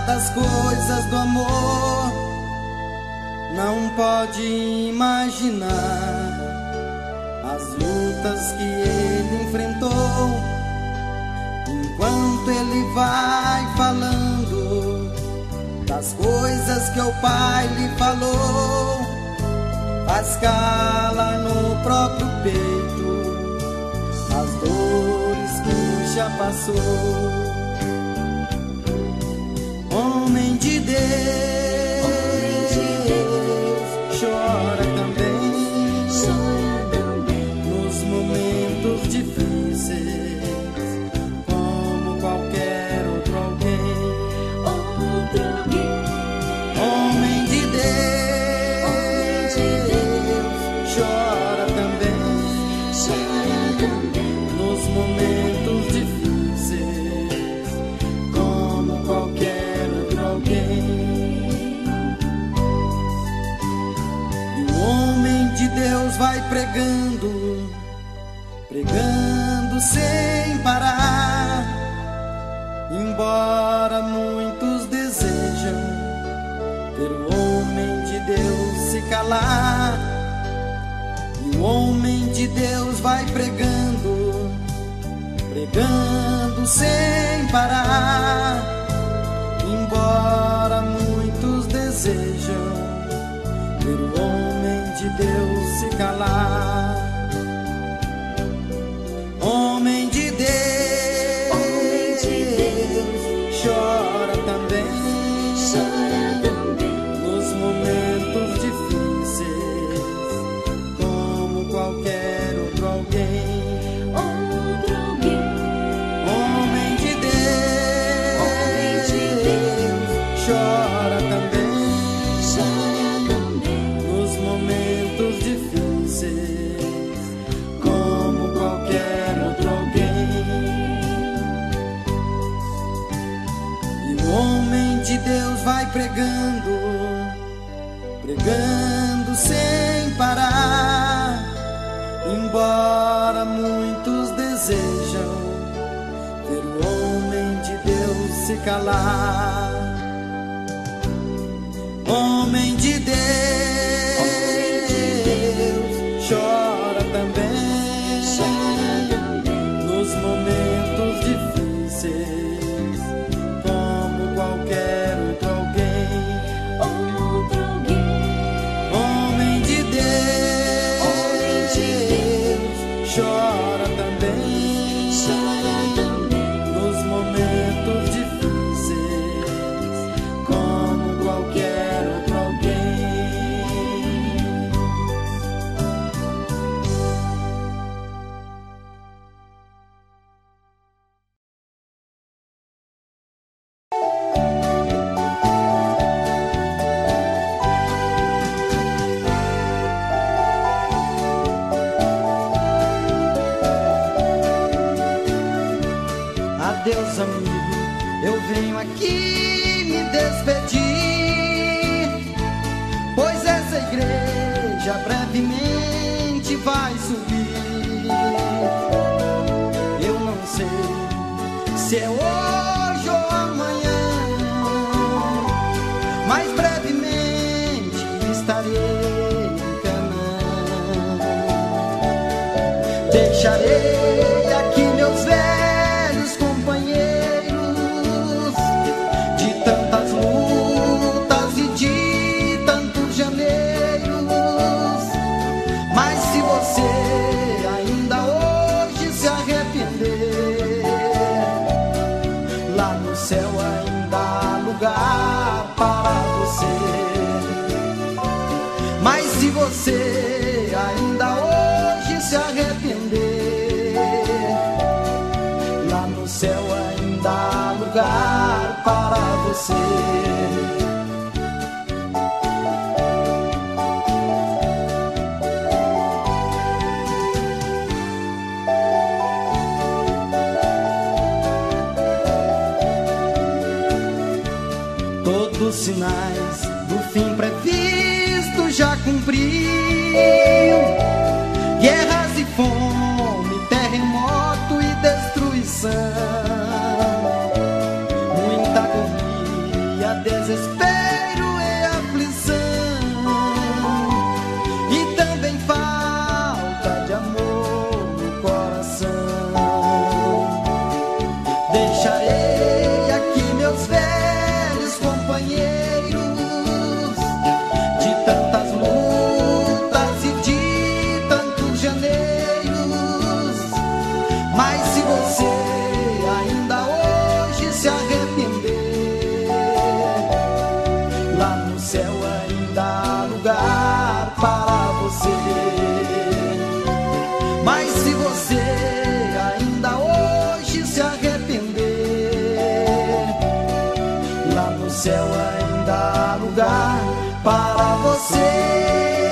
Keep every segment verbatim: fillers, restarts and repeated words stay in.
das coisas do amor, não pode imaginar as lutas que ele enfrentou. Enquanto ele vai falando das coisas que o pai lhe falou, faz cala no próprio peito as dores que já passou. Homem de Deus, chora também, chora também nos momentos difíceis, como qualquer outro alguém. Outro alguém. Homem de Deus, Homem de Deus, chora também, chora também nos momentos difíceis, como qualquer outro alguém. E o homem de Deus vai pregando, pregando sem parar, embora muitos desejam ver o homem de Deus se calar. E o homem de Deus vai pregando, pregando sem parar, embora muitos desejam ver o homem de Deus se calar. Homem de Deus, Homem de Deus, chora também, chora também nos momentos difíceis, como qualquer outro alguém. Outro alguém. Homem de Deus, Homem de Deus, chora também, chora também nos momentos difíceis, como qualquer outro alguém. E o homem de Deus vai pregando, pregando sem parar, embora muitos desejam ver o homem de Deus se calar. Homem de Deus, Homem de Deus, chora também, chora também nos momentos difíceis, como qualquer outro alguém. Outro alguém. Homem de Deus, Homem de Deus, chora também, chora também nos momentos difíceis, como qualquer outro alguém. Adeus, amigo, eu venho aqui me despedir, pois essa igreja brevemente vai subir. Eu não sei se é hoje ou amanhã, mas brevemente estarei em Canaã. Deixarei aqui meus velhos companheiros de tantas lutas e de tantos janeiros. Mas se você ainda hoje se arrepender, lá no céu ainda há lugar para você. Mas se você ainda hoje se arrepender, lá no céu ainda há lugar para você. Todos os sinais do fim previsto já cumpriu. Guerras e fome, terremoto e destruição, muita agonia se você ainda hoje se arrepender, lá no céu ainda há lugar para você.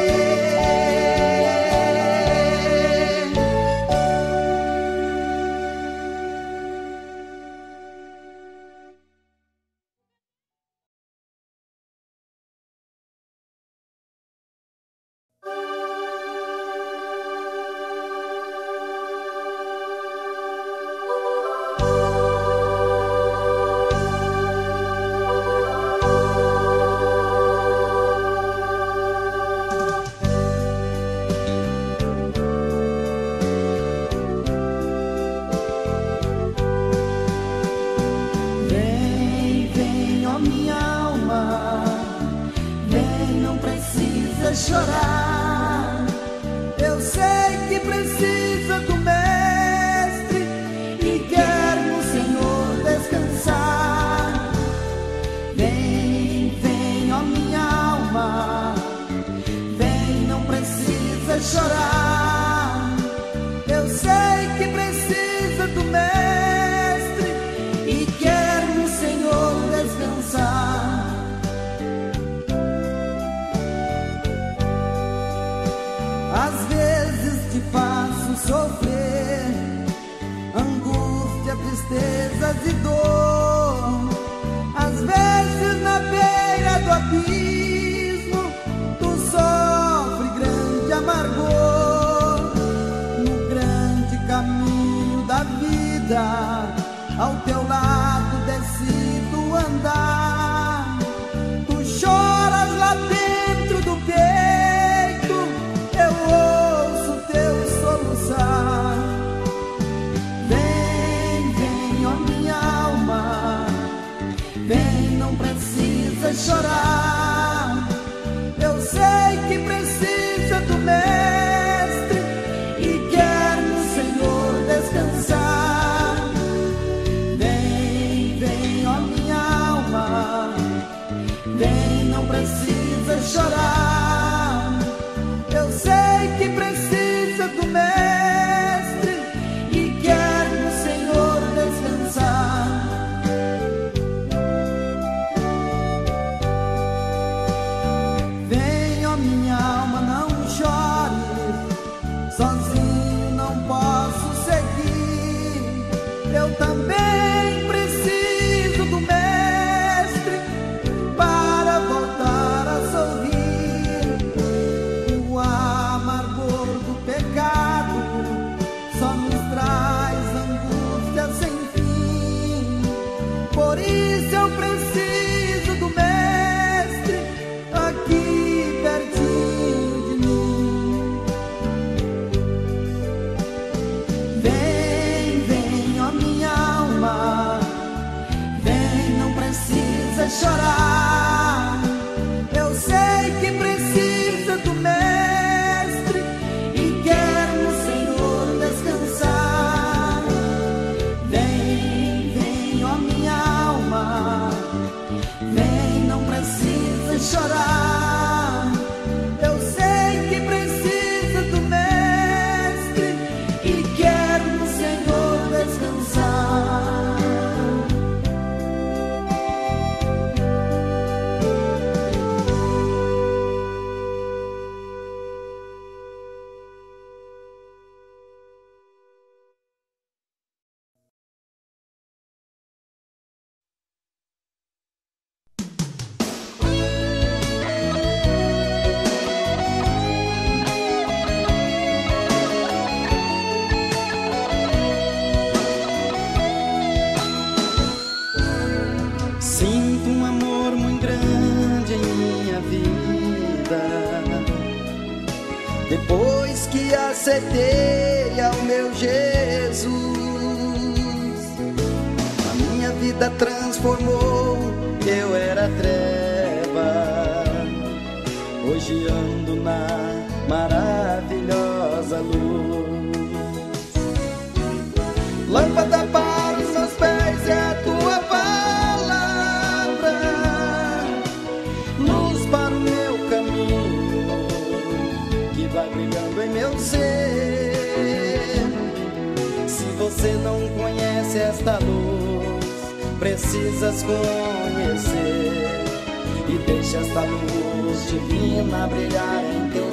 Chorar, eu sei que precisa do Mestre e quer no Senhor descansar. Vem, vem, ó minha alma, vem, não precisa chorar. Eu sei que precisa do Mestre e quer no Senhor descansar. Às vezes te faço sofrer angústia, tristezas e dor. Às vezes na beira do abismo tu sofre grande amargor. No grande caminho da vida ao teu lado decido andar. Tu choras lá dentro do peito, eu ouço teu soluçar. Vem, vem, ó minha alma, vem, não precisa chorar. Eu sei que precisa do Mestre e quer no Senhor descansar. Vem, vem, ó minha alma, vem, não precisa chorar. Eu sei que precisa do Mestre e quer no Senhor descansar. Vem, ó minha alma, não chores, sozinho não posso seguir. Eu também preciso do Mestre para voltar a sorrir. O amargor do pecado só nos traz angústia sem fim. Por isso eu preciso do Mestre aqui pertinho de mim. Vem, vem, ó minha alma, vem, não precisa chorar. Eu sei que precisa do Mestre e quer no Senhor descansar. Vem, vem, ó minha alma, vem, não precisa chorar. Eu sei que precisa do Mestre e quer no Senhor descansar. Sinto um amor muito grande em minha vida, depois que aceitei ao meu Jesus. A minha vida transformou, eu era treva, hoje ando na maravilhosa luz. Lâmpada para os meus pés é a tua palavra, luz para o meu caminho, que vai brilhando em meu ser. esta luz, precisas conhecer. E deixa esta luz divina brilhar em teu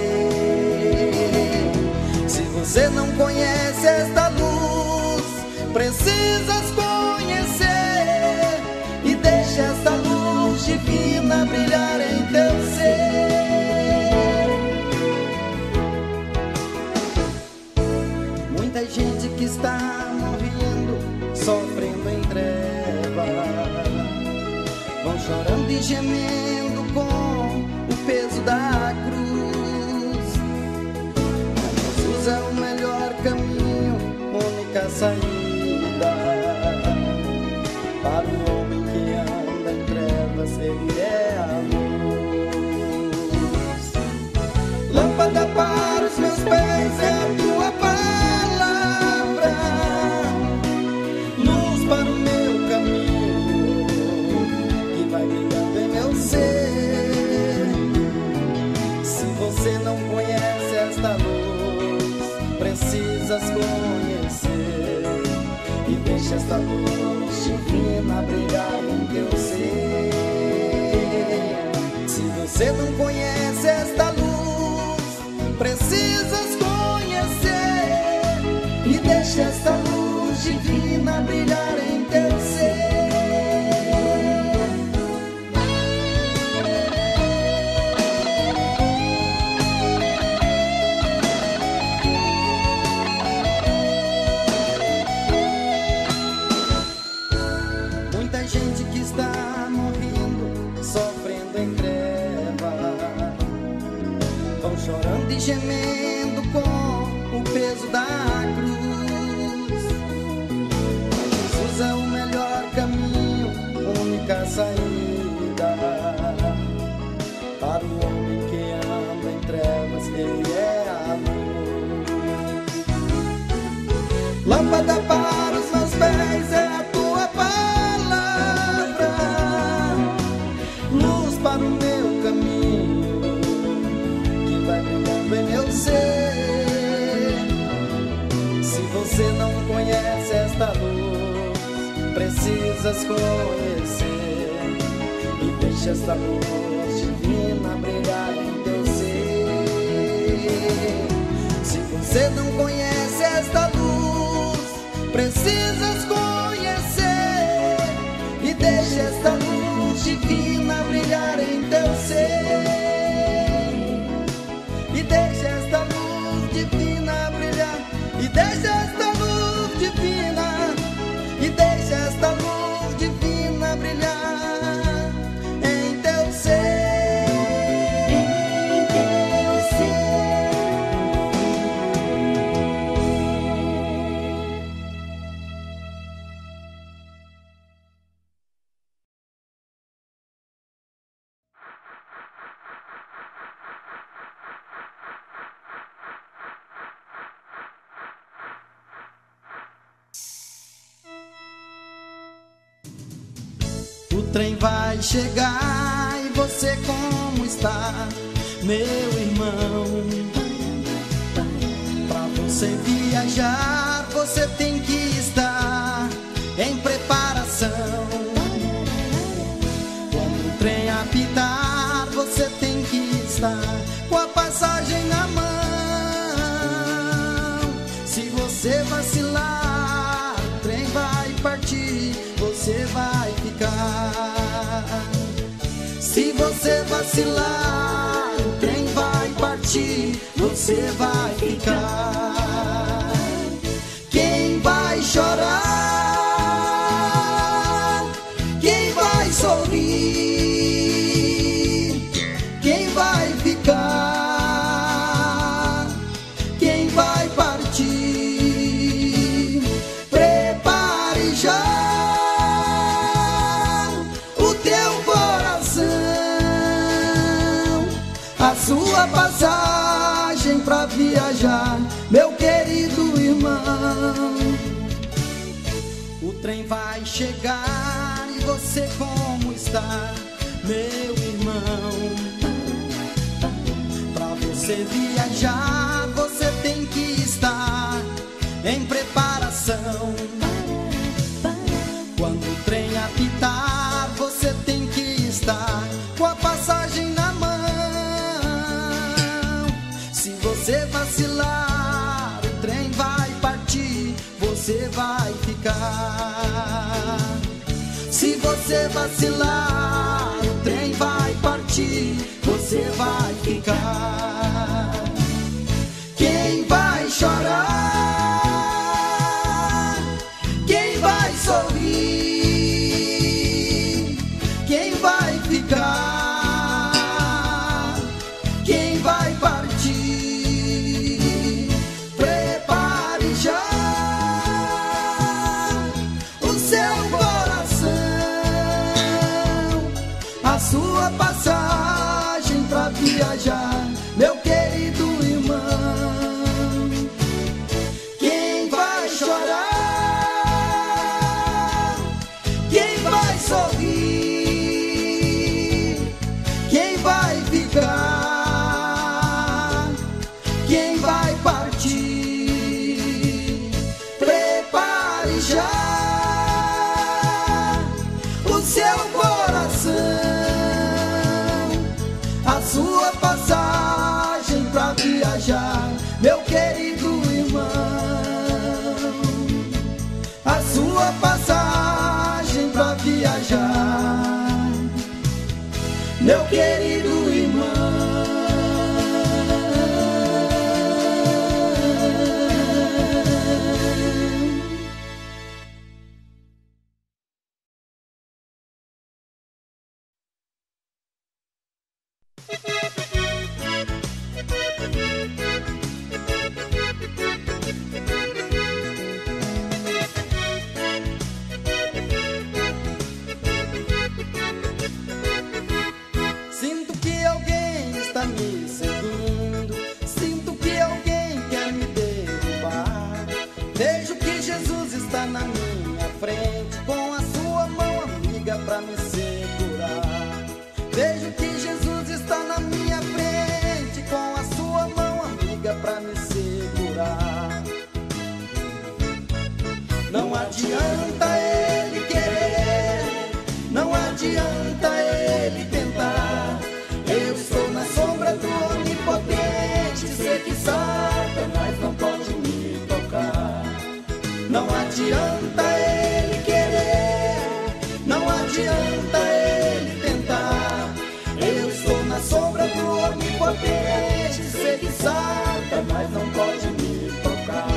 ser. Se você não conhece esta luz, precisas conhecer. E deixa esta luz divina brilhar em teu ser. Muita gente que está morrendo, sofrendo em trevas, vão chorando e gemendo com o peso da cruz. Mas Jesus é o melhor caminho, única saída. Para o homem que anda em trevas, Ele é a luz. Lâmpada para os meus pés é a tua palavra, luz para o meu caminho, que vai brilhando em meu ser. Se você não conhece esta luz, precisas conhecer. E deixa esta luz divina brilhar em teu ser. Se você não conhece esta luz, precisas conhecer. E deixa esta luz divina brilhar em teu ser. Chorando e gemendo com o peso da cruz. Jesus é o melhor caminho, única saída. Para o homem que anda em trevas, Ele é a luz. Lâmpada para os meus pés é a tua palavra, luz para o meu caminho, vai brilhando em meu ser. Se você não conhece esta luz, precisas conhecer. E deixa esta luz divina brilhar em teu ser. Se você não conhece esta luz, precisas conhecer. E deixa esta luz divina brilhar em teu ser. E deixa esta luz divina brilhar. E deixa esta luz divina. E deixa esta luz divina brilhar em teu ser. Em teu ser. O trem vai chegar e você como está, meu irmão? Pra você viajar, você tem que estar em preparação. Quando o trem apitar, você tem que estar com a passagem na mão. Se você vacilar, o trem vai partir, você vai ficar. Se você vacilar, o trem vai partir, você vai ficar. Quem vai chorar? Quem vai sorrir? Quem vai ficar? Quem vai partir? Prepare já a sua passagem pra viajar, meu querido irmão. O trem vai chegar e você como está, meu irmão? Pra você viajar, você tem que estar em preparação. vacilar, o trem vai partir, você vai ficar. Se você vacilar, o trem vai partir, você vai ficar. Quem vai chorar? Quem vai sorrir? Quem vai ficar? Quem vai partir? Prepare já o seu coração, a sua passagem pra viajar, meu querido irmão. Quem vai chorar? Quem vai sorrir? Quem vai ficar? Quem vai partir? Prepare já o seu coração, a sua passagem pra viajar, meu querido irmão. A sua passagem pra viajar, meu querido irmão. Sinto que alguém está me seguindo, sinto que alguém quer me derrubar. Vejo que Jesus está na minha frente, com a sua mão amiga pra me segurar. Vejo que Jesus está na minha frente, com a sua mão amiga pra me segurar. Não adianta ele querer, não adianta ele tentar. Eu estou na sombra do onipotente, sei que Satanás não pode me tocar. Não adianta ele querer, não adianta ele tentar. Eu estou na sombra do onipotente, sei que Satanás não pode me tocar.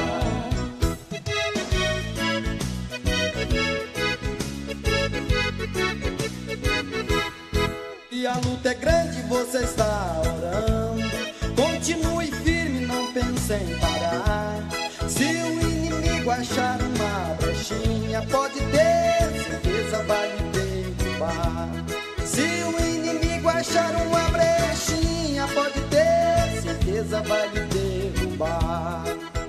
E a luta é grande, você está orando, continue firme, não pense em parar. Se o inimigo achar uma brechinha, pode ter certeza vai lhe derrubar. Se o inimigo achar uma brechinha, pode ter certeza vai lhe derrubar.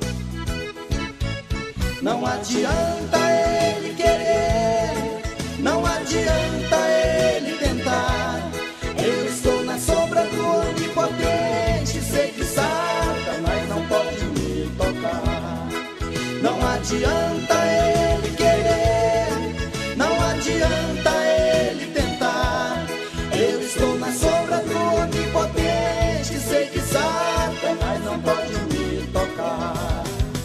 Não adianta ele querer, não adianta ele tentar. Eu estou na sombra do onipotente, sei que Satanás não pode me tocar. Não adianta ele querer, não adianta ele tentar. Eu estou na sombra do onipotente, sei que Satanás não pode me tocar.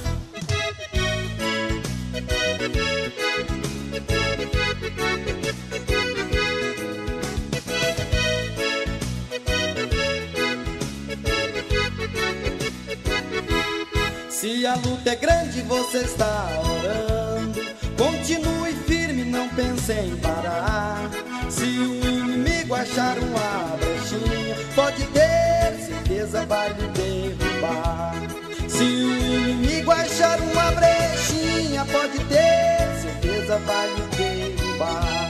Se a luta é grande, você está orando, continue firme, não pense em parar. Se o inimigo achar uma brechinha, pode ter certeza vai lhe derrubar. Se o inimigo achar uma brechinha, pode ter certeza vai lhe derrubar.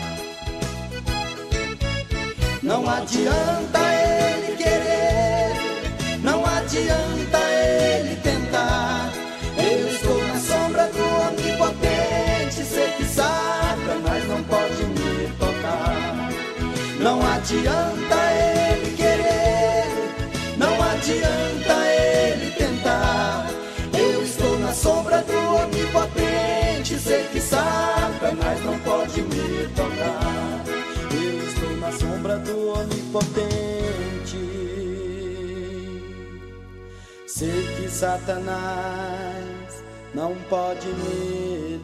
Não adianta ele querer, não adianta ele tentar. Eu estou na sombra do onipotente, sei que Satanás não pode me tocar. Não adianta ele querer, não adianta ele tentar. Eu estou na sombra do onipotente, sei que Satanás não pode me tocar. Eu estou na sombra do onipotente, sei que Satanás não pode me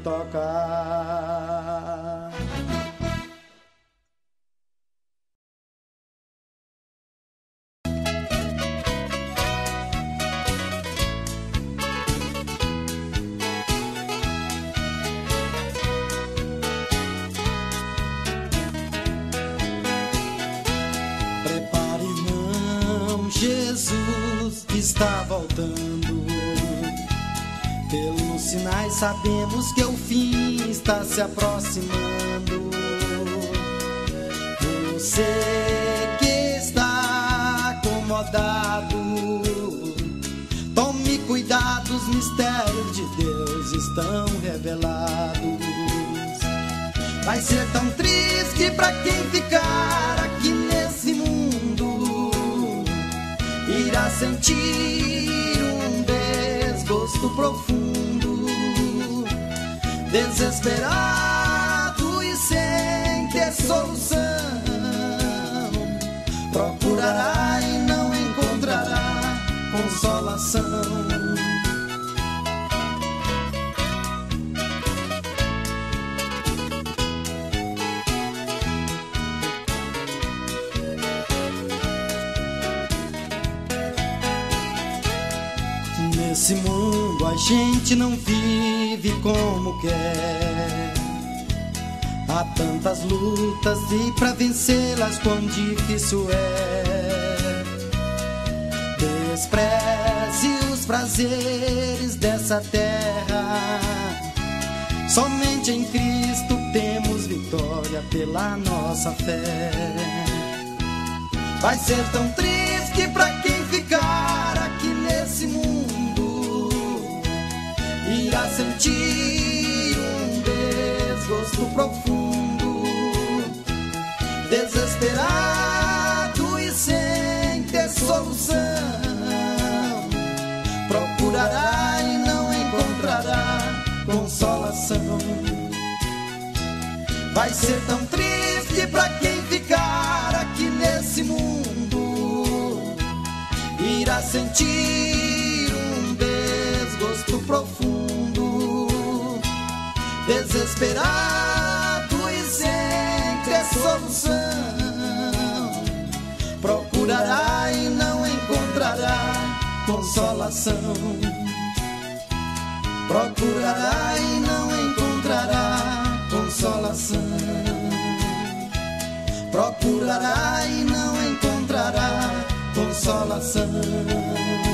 tocar. Prepare, irmão, Jesus está voltando. Pelos sinais sabemos que o fim está se aproximando. Você que está acomodado, tome cuidado, os mistérios de Deus estão revelados. Vai ser tão triste pra quem ficar aqui nesse mundo, irá sentir um desgosto profundo, desesperado e sem ter solução. Procurará e não encontrará consolação. Nesse mundo a gente não vive como quer. Há tantas lutas e pra vencê-las quão difícil é. Despreze os prazeres dessa terra. Somente em Cristo temos vitória pela nossa fé. Vai ser tão triste pra quem ficar aqui nesse mundo, irá sentir um desgosto profundo, desesperado e sem ter solução. Procurará e não encontrará consolação. Vai ser tão triste pra quem ficar aqui nesse mundo, irá sentir um desgosto profundo, desesperado e sem ter solução. Procurará e não encontrará consolação. Procurará e não encontrará consolação. Procurará e não encontrará consolação.